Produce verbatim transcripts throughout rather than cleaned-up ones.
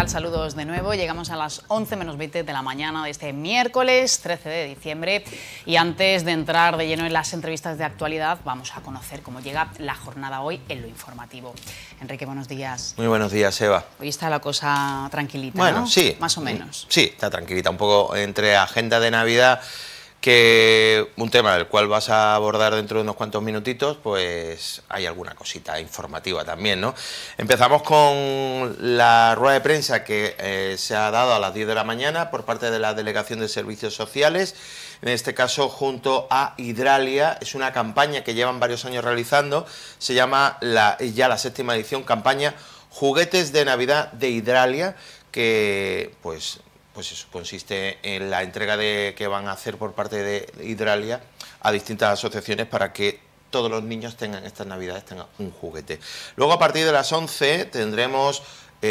tal? Saludos de nuevo. Llegamos a las once menos veinte de la mañana de este miércoles trece de diciembre y antes de entrar de lleno en las entrevistas de actualidad vamos a conocer cómo llega la jornada hoy en lo informativo. Enrique, buenos días. Muy buenos días, Eva. Hoy está la cosa tranquilita, bueno, ¿no? sí. Más o menos. Sí, está tranquilita, un poco entre agenda de Navidad, que un tema del cual vas a abordar dentro de unos cuantos minutitos, pues hay alguna cosita informativa también, ¿no? Empezamos con la rueda de prensa que eh, se ha dado a las diez de la mañana por parte de la Delegación de Servicios Sociales, en este caso junto a Hidralia. Es una campaña que llevan varios años realizando, se llama la, ya la séptima edición, campaña Juguetes de Navidad de Hidralia, que pues... Pues eso consiste en la entrega de que van a hacer por parte de Hidralia a distintas asociaciones para que todos los niños tengan estas navidades tengan un juguete. Luego a partir de las once tendremos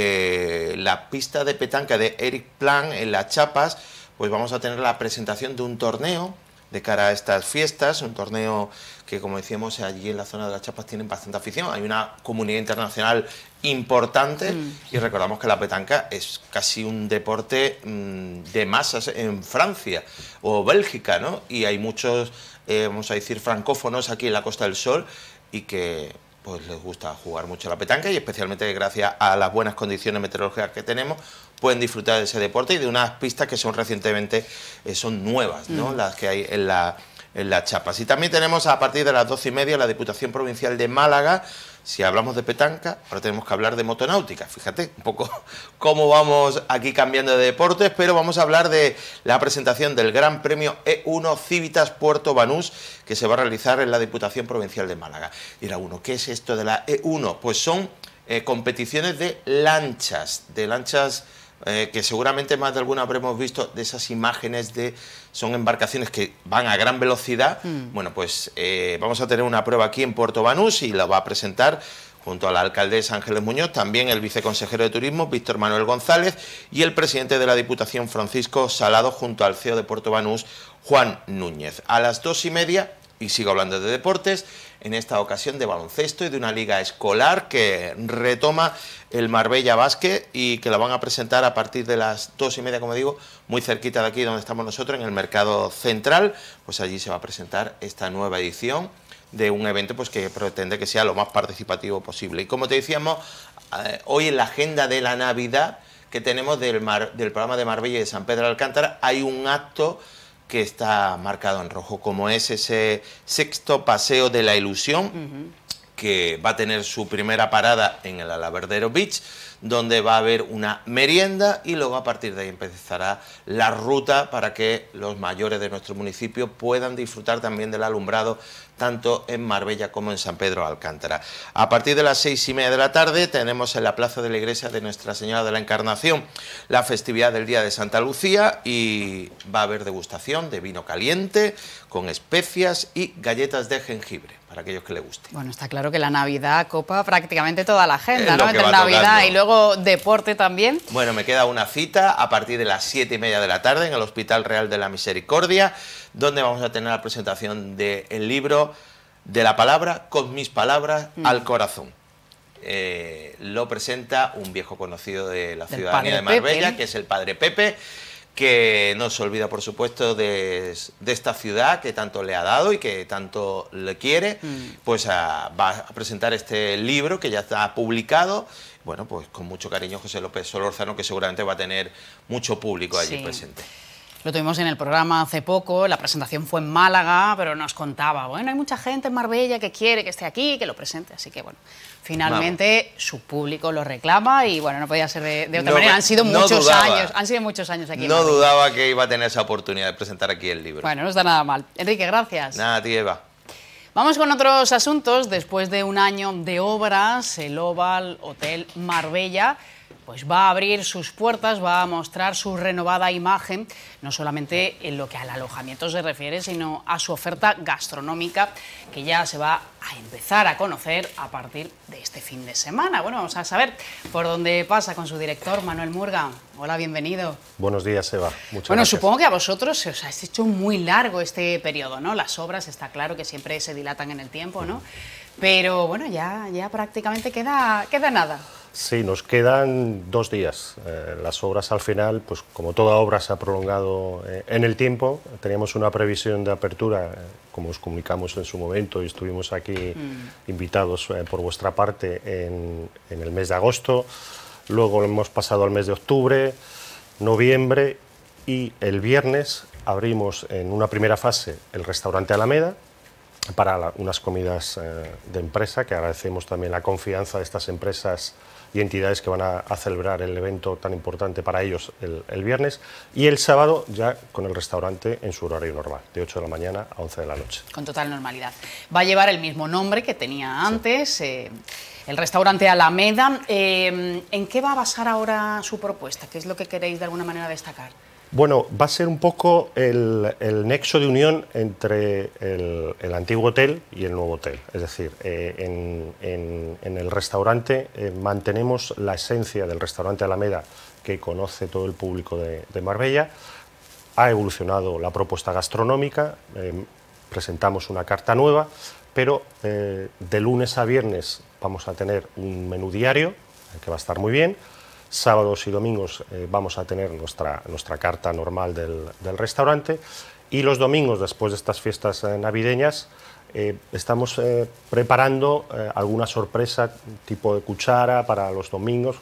eh, la pista de petanca de Eric Plan en Las Chapas. Pues vamos a tener la presentación de un torneo de cara a estas fiestas, un torneo que, como decíamos, allí en la zona de Las Chapas tienen bastante afición. Hay una comunidad internacional importante mm. y recordamos que la petanca es casi un deporte mmm, de masas en Francia o Bélgica, ¿no? Y hay muchos, eh, vamos a decir, francófonos aquí en la Costa del Sol y que pues les gusta jugar mucho la petanca y especialmente gracias a las buenas condiciones meteorológicas que tenemos pueden disfrutar de ese deporte y de unas pistas que son recientemente, eh, son nuevas, ¿no? Mm. Las que hay en la en Las Chapas. Y también tenemos a partir de las doce y media la Diputación Provincial de Málaga. Si hablamos de petanca, ahora tenemos que hablar de motonáutica. Fíjate un poco cómo vamos aquí cambiando de deportes, pero vamos a hablar de la presentación del Gran Premio E uno Civitas Puerto Banús, que se va a realizar en la Diputación Provincial de Málaga. Dirá uno, ¿qué es esto de la E uno? Pues son eh, competiciones de lanchas, de lanchas... Eh, que seguramente más de alguna habremos visto de esas imágenes de... son embarcaciones que van a gran velocidad. Mm. Bueno, pues eh, vamos a tener una prueba aquí en Puerto Banús y la va a presentar junto a la alcaldesa Ángeles Muñoz, también el viceconsejero de Turismo, Víctor Manuel González, y el presidente de la Diputación, Francisco Salado, junto al C E O de Puerto Banús, Juan Núñez. A las dos y media, y sigo hablando de deportes, en esta ocasión de baloncesto y de una liga escolar que retoma el Marbella Basket y que la van a presentar a partir de las dos y media, como digo, muy cerquita de aquí donde estamos nosotros, en el Mercado Central. Pues allí se va a presentar esta nueva edición de un evento pues que pretende que sea lo más participativo posible. Y como te decíamos, eh, hoy en la agenda de la Navidad que tenemos del, Mar, del programa de Marbella y de San Pedro de Alcántara, hay un acto que está marcado en rojo, como es ese sexto Paseo de la Ilusión, uh-huh. que va a tener su primera parada en el Alaverdero Beach, donde va a haber una merienda y luego a partir de ahí empezará la ruta para que los mayores de nuestro municipio puedan disfrutar también del alumbrado tanto en Marbella como en San Pedro de Alcántara. A partir de las seis y media de la tarde tenemos en la plaza de la iglesia de Nuestra Señora de la Encarnación la festividad del Día de Santa Lucía y va a haber degustación de vino caliente con especias y galletas de jengibre, para aquellos que les guste. Bueno, está claro que la Navidad copa prácticamente toda la agenda, ¿no? Entre Navidad tocando. Y luego deporte también. Bueno, me queda una cita a partir de las siete y media de la tarde en el Hospital Real de la Misericordia, donde vamos a tener la presentación del libro De la palabra con mis palabras mm. al corazón. Eh, lo presenta un viejo conocido de la ciudadanía de Marbella, Pepe, que es el padre Pepe, que no se olvida, por supuesto, de, de esta ciudad que tanto le ha dado y que tanto le quiere. Mm. Pues a, va a presentar este libro que ya está publicado. Bueno, pues con mucho cariño José López Solórzano, que seguramente va a tener mucho público allí sí. presente. Lo tuvimos en el programa hace poco, la presentación fue en Málaga, pero nos contaba, bueno, hay mucha gente en Marbella que quiere que esté aquí, que lo presente, así que bueno, finalmente Vamos. su público lo reclama y bueno, no podía ser de, de otra no, manera, han sido no muchos dudaba. años, han sido muchos años aquí en No Marbella. dudaba que iba a tener esa oportunidad de presentar aquí el libro. Bueno, no está nada mal. Enrique, gracias. Nada, a ti, Eva. Vamos con otros asuntos. Después de un año de obras, el Oval Hotel Marbella pues va a abrir sus puertas, va a mostrar su renovada imagen, no solamente en lo que al alojamiento se refiere, sino a su oferta gastronómica, que ya se va a empezar a conocer a partir de este fin de semana. Bueno, vamos a saber por dónde pasa con su director, Manuel Murga. Hola, bienvenido. Buenos días, Eva. Muchas bueno, gracias. Supongo que a vosotros se os ha hecho muy largo este periodo, ¿no? Las obras, está claro que siempre se dilatan en el tiempo, ¿no? Pero bueno, ya, ya prácticamente queda, queda nada. Sí, nos quedan dos días. Eh, las obras al final, pues como toda obra se ha prolongado eh, en el tiempo. Teníamos una previsión de apertura, eh, como os comunicamos en su momento y estuvimos aquí mm. invitados eh, por vuestra parte en, en el mes de agosto. Luego lo hemos pasado al mes de octubre, noviembre y el viernes abrimos en una primera fase el restaurante Alameda para la, unas comidas eh, de empresa, que agradecemos también la confianza de estas empresas y entidades que van a, a celebrar el evento tan importante para ellos el, el viernes, y el sábado ya con el restaurante en su horario normal, de ocho de la mañana a once de la noche. Con total normalidad. Va a llevar el mismo nombre que tenía antes, sí. eh, el restaurante Alameda. Eh, ¿En qué va a basar ahora su propuesta? ¿Qué es lo que queréis de alguna manera destacar? Bueno, va a ser un poco el, el nexo de unión entre el, el antiguo hotel y el nuevo hotel. Es decir, eh, en, en, en el restaurante eh, mantenemos la esencia del restaurante Alameda que conoce todo el público de, de Marbella. Ha evolucionado la propuesta gastronómica, eh, presentamos una carta nueva, pero eh, de lunes a viernes vamos a tener un menú diario, que va a estar muy bien. Sábados y domingos eh, vamos a tener nuestra, nuestra carta normal del, del restaurante, y los domingos, después de estas fiestas eh, navideñas, eh, estamos eh, preparando eh, alguna sorpresa tipo de cuchara para los domingos.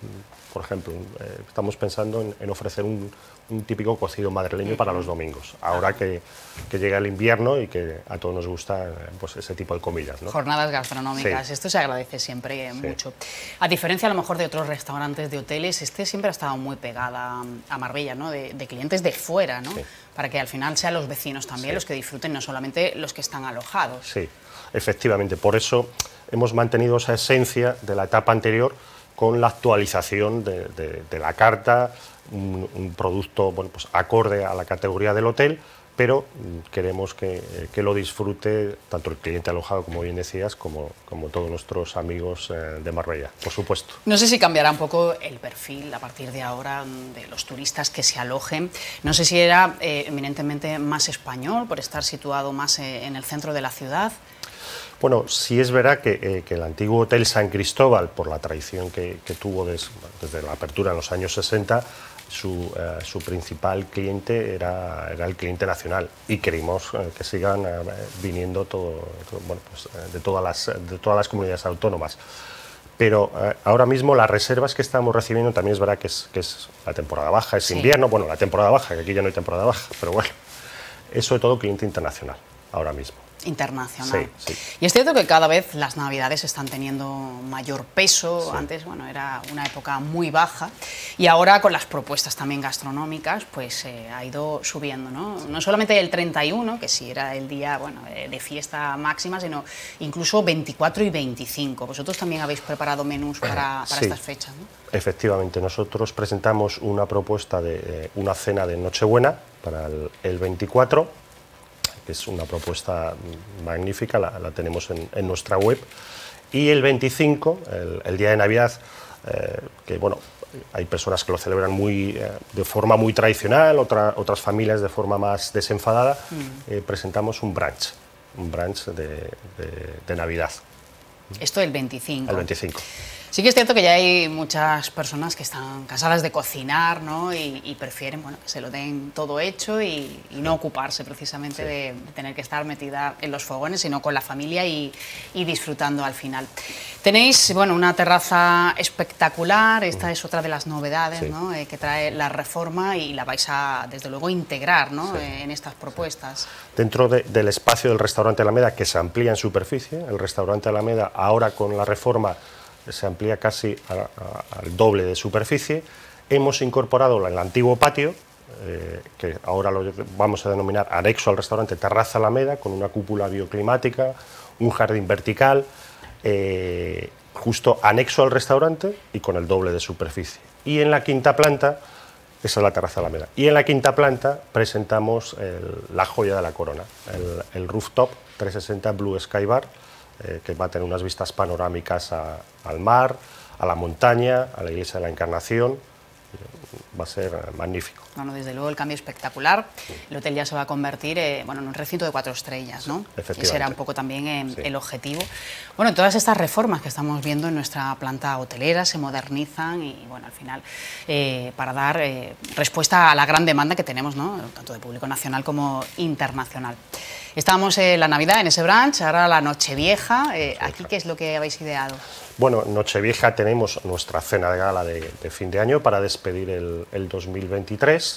Por ejemplo, eh, estamos pensando en, en ofrecer un, un típico cocido madrileño para los domingos, ahora que, que llega el invierno y que a todos nos gusta pues, ese tipo de comidas, ¿no? Jornadas gastronómicas, sí. Esto se agradece siempre sí. mucho. A diferencia a lo mejor de otros restaurantes de hoteles, este siempre ha estado muy pegada a Marbella, ¿no? de, de clientes de fuera, ¿no? Sí. Para que al final sean los vecinos también sí. los que disfruten, no solamente los que están alojados. Sí, efectivamente, por eso hemos mantenido esa esencia de la etapa anterior, con la actualización de, de, de la carta, un, un producto bueno, pues acorde a la categoría del hotel, pero queremos que, que lo disfrute tanto el cliente alojado, como bien decías, como, como todos nuestros amigos eh, de Marbella, por supuesto. No sé si cambiará un poco el perfil a partir de ahora de los turistas que se alojen. No sé si era eh, eminentemente más español, por estar situado más eh, en el centro de la ciudad. Bueno, sí es verdad que, eh, que el antiguo Hotel San Cristóbal, por la tradición que, que tuvo des, desde la apertura en los años sesenta, su, eh, su principal cliente era, era el cliente nacional, y queremos eh, que sigan eh, viniendo todo, todo, bueno, pues, eh, de, todas las, de todas las comunidades autónomas. Pero eh, ahora mismo las reservas que estamos recibiendo también es verdad que es, que es la temporada baja, es sí. invierno, bueno, la temporada baja, que aquí ya no hay temporada baja, pero bueno, es sobre todo cliente internacional ahora mismo. Internacional. Sí, sí. Y es cierto que cada vez las navidades están teniendo mayor peso. Sí. Antes, bueno, era una época muy baja, y ahora con las propuestas también gastronómicas, pues eh, ha ido subiendo, ¿no? Sí. No solamente el treinta y uno, que sí era el día, bueno, de fiesta máxima, sino incluso veinticuatro y veinticinco. Vosotros también habéis preparado menús para, para sí. estas fechas, ¿no? Efectivamente, nosotros presentamos una propuesta de eh, una cena de Nochebuena para el, el veinticuatro, que es una propuesta magnífica, la, la tenemos en, en nuestra web, y el veinticinco, el, el día de Navidad, eh, que bueno, hay personas que lo celebran muy, eh, de forma muy tradicional, otra, otras familias de forma más desenfadada, mm. eh, presentamos un brunch, un brunch de, de, de Navidad. Esto el veinticinco. El veinticinco. Sí que es cierto que ya hay muchas personas que están cansadas de cocinar, ¿no? y, y prefieren, bueno, que se lo den todo hecho y, y no ocuparse precisamente sí. de, de tener que estar metida en los fogones, sino con la familia y, y disfrutando al final. Tenéis, bueno, una terraza espectacular, esta es otra de las novedades, sí. ¿no? eh, que trae la reforma, y la vais a, desde luego, integrar, ¿no? sí. eh, en estas propuestas. Sí. Dentro de, del espacio del restaurante Alameda, que se amplía en superficie, el restaurante Alameda ahora con la reforma se amplía casi a, a, al doble de superficie. Hemos incorporado el antiguo patio, eh, que ahora lo vamos a denominar anexo al restaurante Terraza Alameda, con una cúpula bioclimática, un jardín vertical, eh, justo anexo al restaurante y con el doble de superficie. Y en la quinta planta, esa es la Terraza Alameda, y en la quinta planta presentamos el, la joya de la corona, el, el rooftop trescientos sesenta Blue Sky Bar, Eh, que va a tener unas vistas panorámicas a, al mar, a la montaña, a la iglesia de la Encarnación. va a ser magnífico. Bueno, desde luego el cambio espectacular. El hotel ya se va a convertir eh, bueno, en un recinto de cuatro estrellas, ¿no? Efectivamente. Ese era un poco también eh, Sí. el objetivo. Bueno, en todas estas reformas que estamos viendo en nuestra planta hotelera se modernizan y, bueno, al final, eh, para dar eh, respuesta a la gran demanda que tenemos, ¿no? Tanto de público nacional como internacional. Estábamos en la Navidad, en ese brunch, ahora la Nochevieja. Eh, ¿Aquí qué es lo que habéis ideado? Bueno, Nochevieja tenemos nuestra cena de gala de, de fin de año para despedir el, el dos mil veintitrés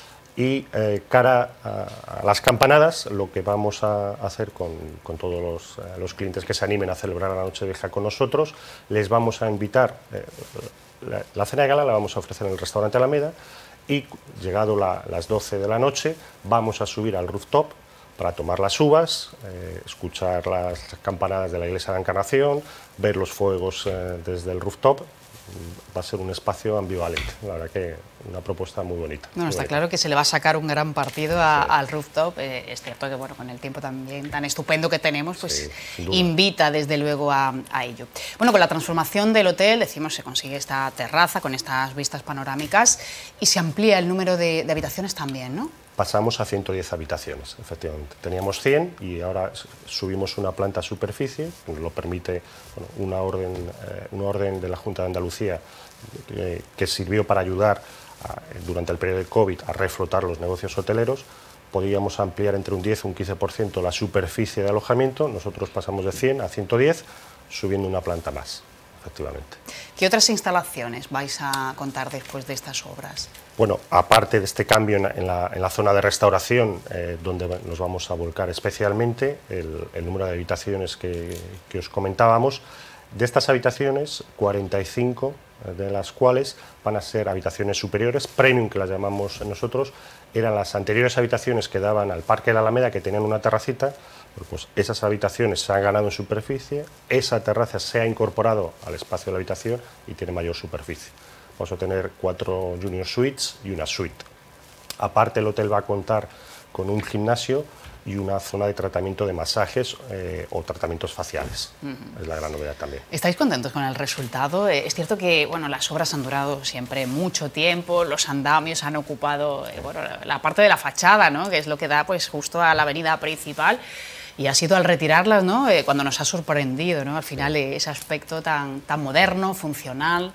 y eh, cara a, a las campanadas, lo que vamos a hacer con, con todos los, eh, los clientes que se animen a celebrar la Nochevieja con nosotros, les vamos a invitar, eh, la, la cena de gala la vamos a ofrecer en el restaurante Alameda y llegado la, las doce de la noche vamos a subir al rooftop para tomar las uvas, eh, escuchar las campanadas de la Iglesia de la Encarnación, ver los fuegos eh, desde el rooftop. Va a ser un espacio ambivalente, la verdad que una propuesta muy bonita. Bueno, muy está bonita. claro que se le va a sacar un gran partido a, Sí. al rooftop. Eh, es cierto que, bueno, con el tiempo también tan estupendo que tenemos, pues Sí, sin duda. invita desde luego a, a ello. Bueno, con la transformación del hotel, decimos, se consigue esta terraza con estas vistas panorámicas y se amplía el número de, de habitaciones también, ¿no? Pasamos a ciento diez habitaciones, efectivamente. Teníamos cien y ahora subimos una planta a superficie, lo permite bueno, una, orden, eh, una orden de la Junta de Andalucía eh, que sirvió para ayudar a, durante el periodo de COVID a reflotar los negocios hoteleros. Podíamos ampliar entre un diez y un quince por ciento la superficie de alojamiento, nosotros pasamos de cien a ciento diez, subiendo una planta más, efectivamente. ¿Qué otras instalaciones vais a contar después de estas obras? Bueno, aparte de este cambio en la, en la, en la zona de restauración, eh, donde nos vamos a volcar especialmente, el, el número de habitaciones que, que os comentábamos, de estas habitaciones, cuarenta y cinco de las cuales van a ser habitaciones superiores, premium que las llamamos nosotros, eran las anteriores habitaciones que daban al Parque de la Alameda, que tenían una terracita. Pues esas habitaciones se han ganado en superficie, esa terraza se ha incorporado al espacio de la habitación y tiene mayor superficie. Vamos a tener cuatro junior suites y una suite. Aparte, el hotel va a contar con un gimnasio y una zona de tratamiento de masajes eh, o tratamientos faciales. Uh-huh. Es la gran novedad también. ¿Estáis contentos con el resultado? Eh, es cierto que bueno, las obras han durado siempre mucho tiempo, los andamios han ocupado eh, bueno, la parte de la fachada, ¿no? Que es lo que da pues, justo a la avenida principal. Y ha sido al retirarlas, ¿no? Eh, cuando nos ha sorprendido, ¿no? Al final, eh, ese aspecto tan, tan moderno, funcional.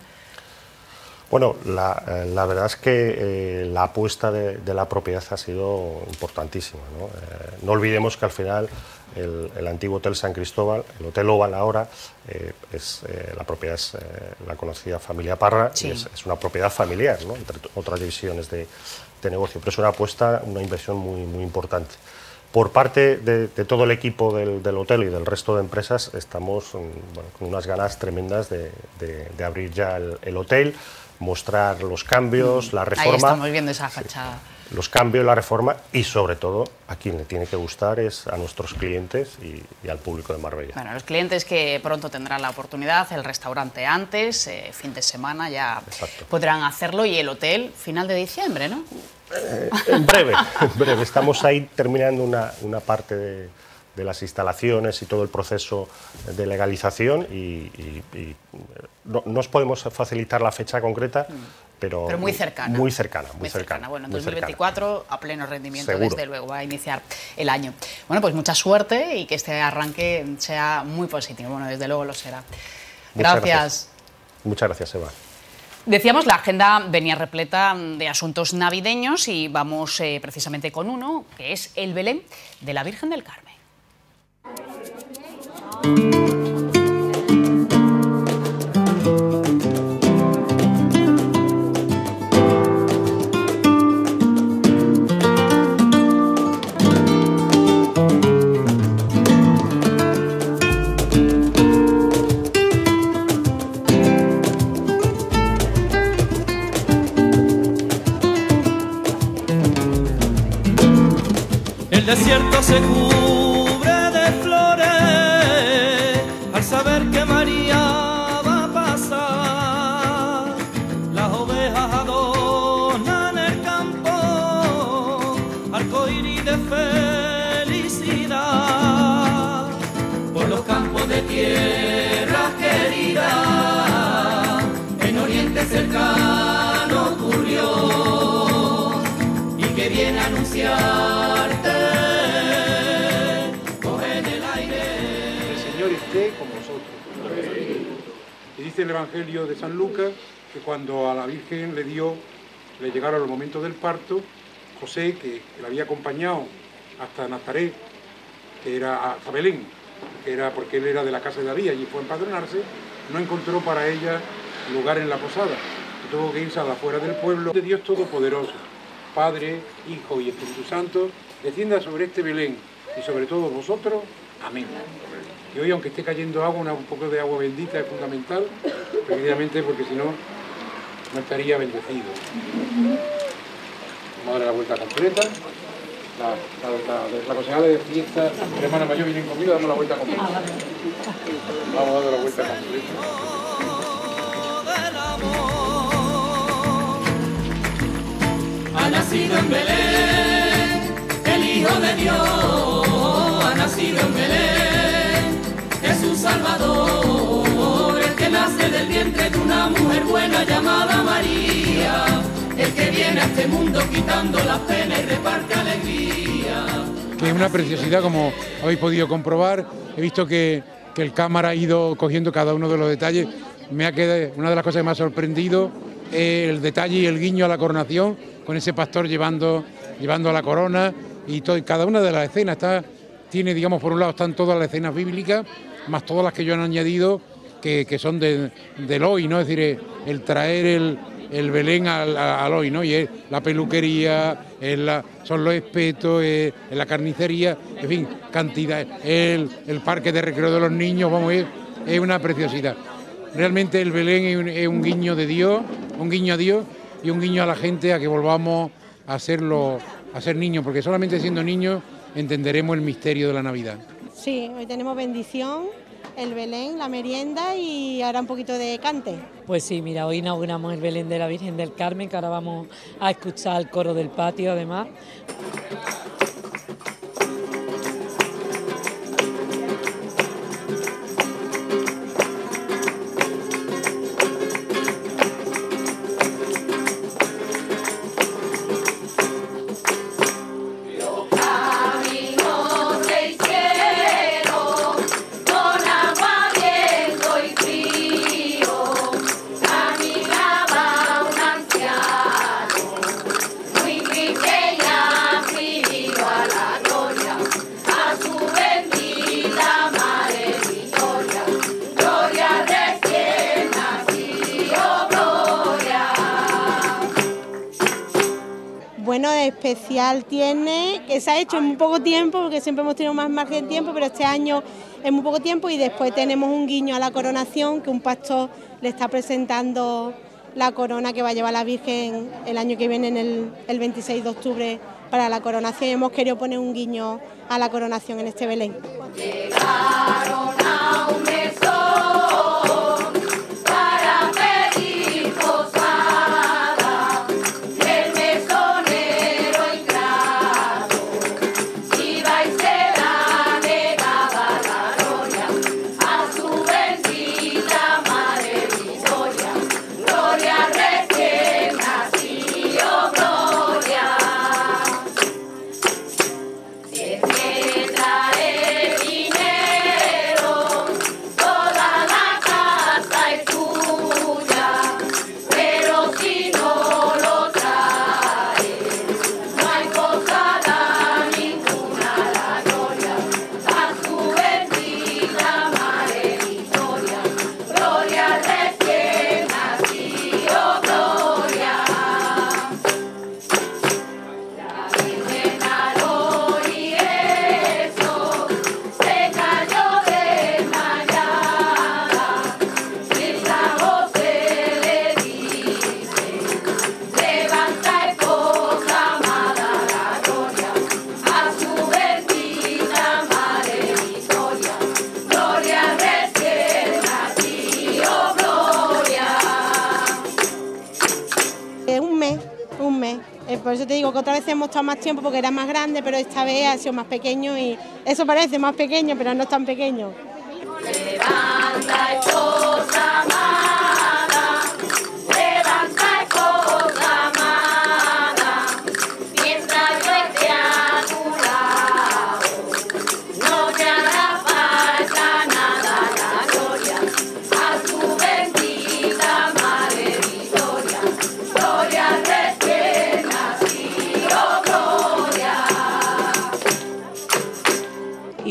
Bueno, la, eh, la verdad es que eh, la apuesta de, de la propiedad ha sido importantísima, ¿no? Eh, no olvidemos que al final el, el antiguo Hotel San Cristóbal, el Hotel Oval ahora, eh, es, eh, la propiedad es eh, la conocida familia Parra, sí. Y es, es una propiedad familiar, ¿no? Entre otras divisiones de, de negocio, pero es una apuesta, una inversión muy, muy importante. Por parte de, de todo el equipo del, del hotel y del resto de empresas, estamos bueno, con unas ganas tremendas de, de, de abrir ya el, el hotel, mostrar los cambios, la reforma. Ahí estamos viendo esa fachada. Sí, los cambios, la reforma y sobre todo a quien le tiene que gustar es a nuestros clientes y, y al público de Marbella. Bueno, los clientes que pronto tendrán la oportunidad, el restaurante antes, eh, fin de semana ya Exacto. podrán hacerlo y el hotel final de diciembre, ¿no? Eh, en breve, en breve. Estamos ahí terminando una, una parte de, de las instalaciones y todo el proceso de legalización y, y, y no, no os podemos facilitar la fecha concreta, pero, pero muy cercana. Muy cercana, muy, muy cercana. cercana. Bueno, en muy dos mil veinticuatro cercana. A pleno rendimiento, Seguro. Desde luego, va a iniciar el año. Bueno, pues mucha suerte y que este arranque sea muy positivo. Bueno, desde luego lo será. Muchas Gracias. gracias. Muchas gracias, Eva. Decíamos, la agenda venía repleta de asuntos navideños y vamos eh, precisamente con uno, que es el Belén de la Virgen del Carmen. El desierto se cubre de flores al saber que María va a pasar. Las ovejas adornan el campo, arcoíris de felicidad. Por los campos de tierra querida, en Oriente cercano ocurrió anunciarte. Coge en el aire. El Señor esté con vosotros. Y dice el Evangelio de San Lucas que cuando a la Virgen le dio, le llegaron los momentos del parto, José, que, que la había acompañado hasta Nazaret, que era hasta Belén, que era porque él era de la casa de David, allí fue a empadronarse, no encontró para ella lugar en la posada, y tuvo que irse a la afuera del pueblo. De Dios Todopoderoso, Padre, Hijo y Espíritu Santo, descienda sobre este Belén y sobre todos vosotros. Amén. Y hoy, aunque esté cayendo agua, una, un poco de agua bendita es fundamental, precisamente porque si no, no estaría bendecido. Vamos a darle la vuelta completa. La, la, la, la concejala de fiesta, mi hermana mayor viene conmigo, damos la vuelta completa. Vamos a dar la vuelta completa. Ha nacido en Belén, el Hijo de Dios, ha nacido en Belén, Jesús Salvador, el que nace del vientre de una mujer buena llamada María, el que viene a este mundo quitando las penas y reparte alegría. Que es una preciosidad, como habéis podido comprobar. He visto que, que el cámara ha ido cogiendo cada uno de los detalles. Me ha quedado, una de las cosas que me ha sorprendido es el detalle y el guiño a la coronación, con ese pastor llevando, llevando la corona, y todo, cada una de las escenas está, tiene, digamos, por un lado están todas las escenas bíblicas, más todas las que yo han añadido, que, que son de, del hoy, ¿no? Es decir, el traer el, el Belén al, al hoy, ¿no? Y es la peluquería, es la, son los espetos, es, es la carnicería, en fin, cantidad, el, el parque de recreo de los niños, vamos, es, es una preciosidad. Realmente el Belén es un, es un guiño de Dios, un guiño a Dios y un guiño a la gente a que volvamos a serlo, a ser niños, porque solamente siendo niños entenderemos el misterio de la Navidad. Sí, hoy tenemos bendición, el Belén, la merienda y ahora un poquito de cante. Pues sí, mira, hoy inauguramos el Belén de la Virgen del Carmen, que ahora vamos a escuchar el coro del patio además. Bueno, especial tiene, que se ha hecho en muy poco tiempo, porque siempre hemos tenido más margen de tiempo, pero este año en muy poco tiempo, y después tenemos un guiño a la coronación, que un pastor le está presentando la corona que va a llevar la Virgen el año que viene, en el, el veintiséis de octubre, para la coronación, y hemos querido poner un guiño a la coronación en este Belén. Llegaron a un mesón para pedir posada, y el mesonero ingrato iba y se la negaba la gloria a su bendita madre Victoria. Gloria recién nacido, gloria. Tiene traer dinero, toda la casa es tuya, pero si no lo traes, no hay posada ninguna. La gloria a su bendita madre Victoria, gloria recién nacido, gloria. La Virgen al oír eso se cayó desmayada, y San José le dice: levanta, esposa amada, la gloria a su bendita madre Victoria, gloria recién nacido, gloria. Eh, un mes, un mes. Eh, por eso te digo que otra vez hemos estado más tiempo porque era más grande, pero esta vez ha sido más pequeño, y eso parece más pequeño, pero no es tan pequeño. Levanta, esposa amada, levanta, esposa amada, mientras yo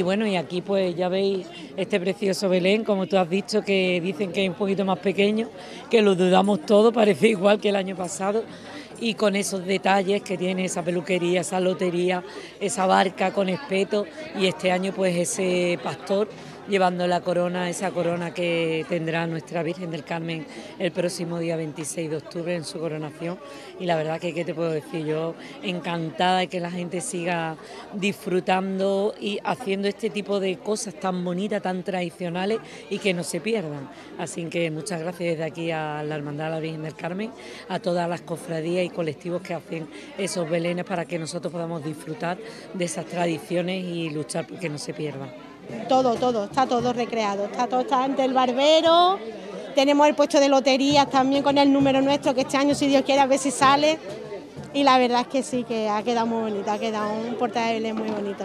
bueno, y aquí pues ya veis este precioso Belén, como tú has dicho, que dicen que es un poquito más pequeño, que lo dudamos todo, parece igual que el año pasado, y con esos detalles que tiene esa peluquería, esa lotería, esa barca con espeto, y este año pues ese pastor llevando la corona, esa corona que tendrá nuestra Virgen del Carmen el próximo día veintiséis de octubre en su coronación. Y la verdad que, ¿qué te puedo decir? Yo encantada de que la gente siga disfrutando y haciendo este tipo de cosas tan bonitas, tan tradicionales y que no se pierdan. Así que muchas gracias desde aquí a la Hermandad de la Virgen del Carmen, a todas las cofradías y colectivos que hacen esos belenes para que nosotros podamos disfrutar de esas tradiciones y luchar porque no se pierdan. Todo, todo, está todo recreado, está todo, está ante el barbero, tenemos el puesto de loterías también con el número nuestro, que este año, si Dios quiere, a ver si sale, y la verdad es que sí, que ha quedado muy bonito, ha quedado un portal de Belén muy bonito.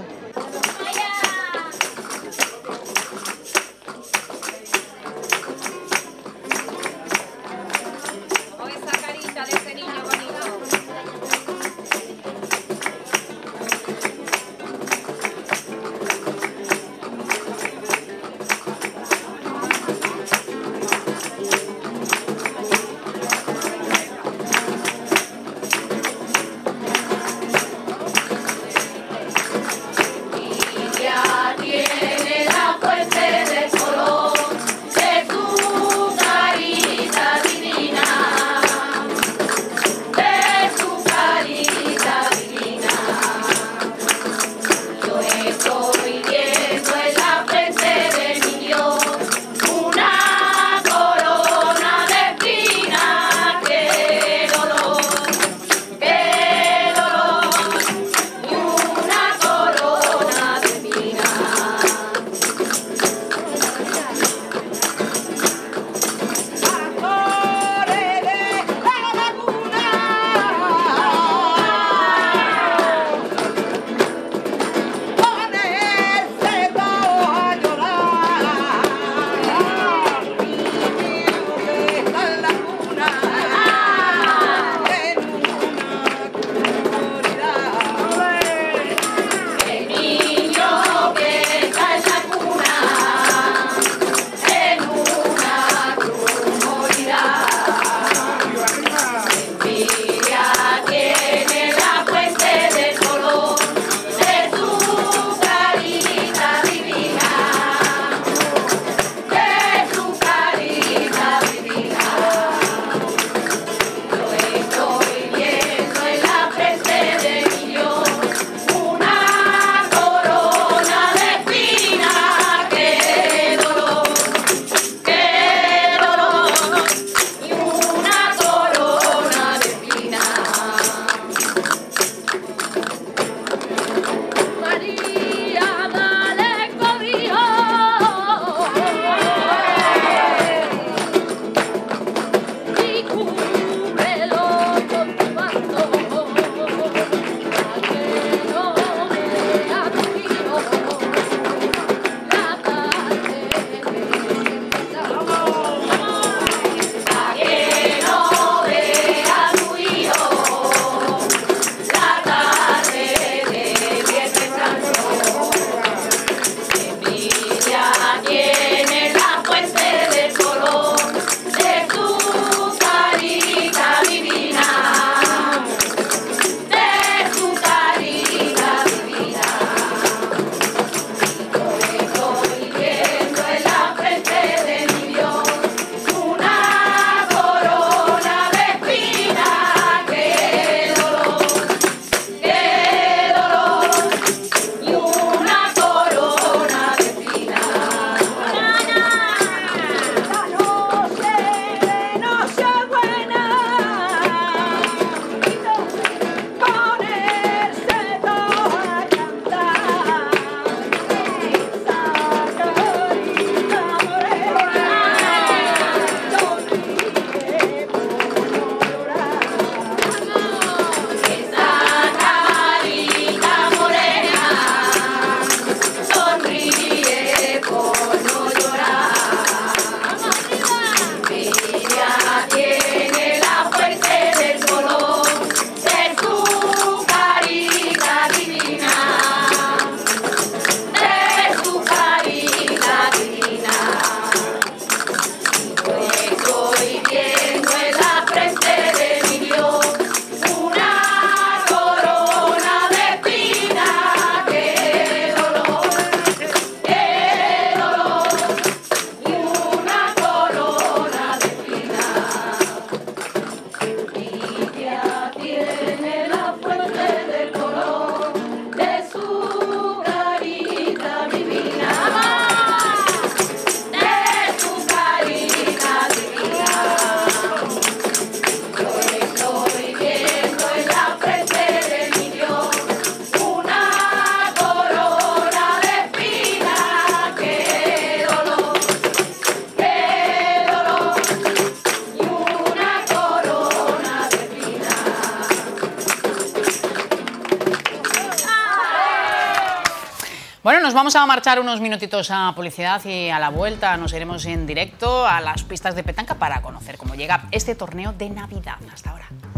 Bueno, nos vamos a marchar unos minutitos a publicidad y a la vuelta nos iremos en directo a las pistas de petanca para conocer cómo llega este torneo de Navidad. Hasta ahora.